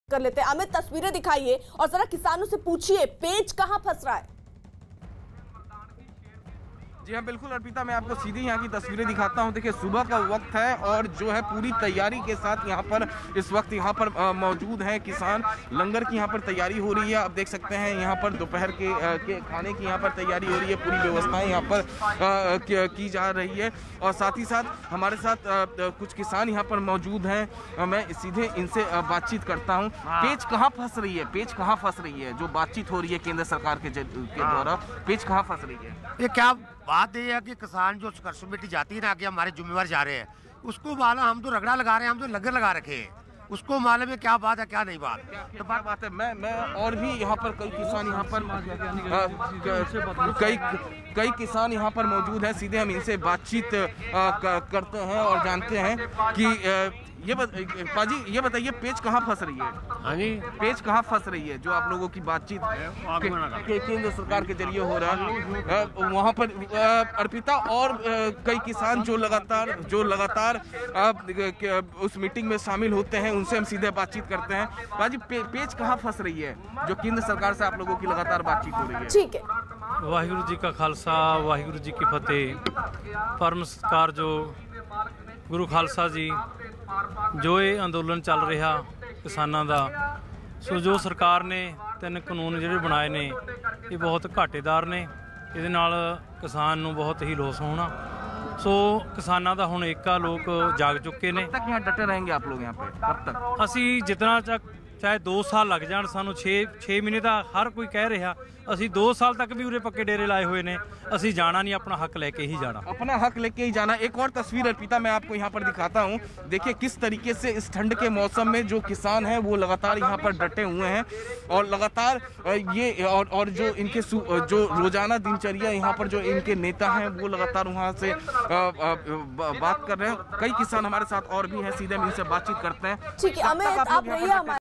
कर लेते हैं। अमित, तस्वीरें दिखाइए और जरा किसानों से पूछिए पेच कहां फंस रहा है। जी हाँ, बिल्कुल अर्पिता, मैं आपको सीधी यहाँ की तस्वीरें दिखाता हूँ। देखिए, सुबह का वक्त है और जो है पूरी तैयारी के साथ यहाँ पर इस वक्त यहाँ पर मौजूद हैं किसान। लंगर की यहाँ पर तैयारी हो रही है। आप देख सकते हैं यहाँ पर दोपहर के खाने की यहाँ पर तैयारी हो रही है। पूरी व्यवस्थाएं यहाँ पर की जा रही है और साथ ही साथ हमारे साथ कुछ किसान यहाँ पर मौजूद हैं। मैं सीधे इनसे बातचीत करता हूँ। पेच कहाँ फंस रही है? पेच कहाँ फंस रही है? जो बातचीत हो रही है केंद्र सरकार के द्वारा, पेच कहाँ फंस रही है? ये क्या बात है कि किसान जो कमेटी जाती है ना कि हमारे जिम्मेवार जा रहे हैं, उसको मालूम हम तो रगड़ा लगा रहे हैं, हम तो लंगर लगा रखे हैं, उसको मालूम है क्या बात है क्या नहीं बात। तो बात है, मैं और भी यहाँ पर कई किसान यहाँ पर कई किसान यहाँ पर मौजूद हैं। सीधे हम इनसे बातचीत करते हैं और जानते हैं कि पाजी ये बताइए पेच कहाँ फंस रही है? हाँ जी, पेच कहाँ फंस रही है? जो आप लोगों की बातचीत केंद्र सरकार के जरिए हो रहा है वहाँ पर अर्पिता और कई किसान जो लगातार उस मीटिंग में शामिल होते हैं, उनसे हम सीधे बातचीत करते हैं। पाजी, पेच कहाँ फंस रही है जो केंद्र सरकार से आप लोगों की लगातार बातचीत हो रही है? ठीक है, वाहिगुरु जी का खालसा वाहिगुरु जी की फतेह। परम सत्कार जो गुरु खालसा जी जो ਇਹ ਅੰਦੋਲਨ ਚੱਲ ਰਿਹਾ ਕਿਸਾਨਾਂ ਦਾ, ਸੋ ਜੋ ਸਰਕਾਰ ਨੇ 3 ਕਾਨੂੰਨ ਜਿਹੜੇ ਬਣਾਏ ਨੇ ਇਹ ਬਹੁਤ ਘਾਟੇਦਾਰ ਨੇ। ਇਹਦੇ ਨਾਲ ਕਿਸਾਨ ਨੂੰ ਬਹੁਤ ਹੀ ਲੋਸ ਹੋਣਾ। ਸੋ ਕਿਸਾਨਾਂ ਦਾ ਹੁਣ ਏਕਾ ਲੋਕ ਜਾਗ ਚੁੱਕੇ ਨੇ। कब तक यहाँ डटे रहेंगे आप लोग यहाँ पे? कब तक? ਅਸੀਂ ਜਿਤਨਾ ਤੱਕ ਚਾਹੇ 2 ਸਾਲ ਲੱਗ ਜਾਣ, ਸਾਨੂੰ 6 ਮਹੀਨੇ ਦਾ ਹਰ ਕੋਈ ਕਹਿ ਰਿਹਾ, ਅਸੀਂ 2 साल तक भी उरे पक्के डेरे लाए हुए ने। ਅਸੀਂ जाना नहीं, अपना हक लेके ही जाना, अपना हक लेके ही जाना। एक और तस्वीर अर्पिता मैं आपको यहाँ पर दिखाता हूँ। देखिए किस तरीके से इस ठंड के मौसम में जो किसान हैं वो लगातार यहाँ पर डटे हुए हैं और लगातार ये और जो इनके जो रोजाना दिनचर्या यहाँ पर जो इनके नेता हैं वो लगातार वहाँ से बात कर रहे हैं। कई किसान हमारे साथ और भी हैं, सीधे हम इनसे बातचीत करते हैं। ठीक है अमित, आप रहिए हमारे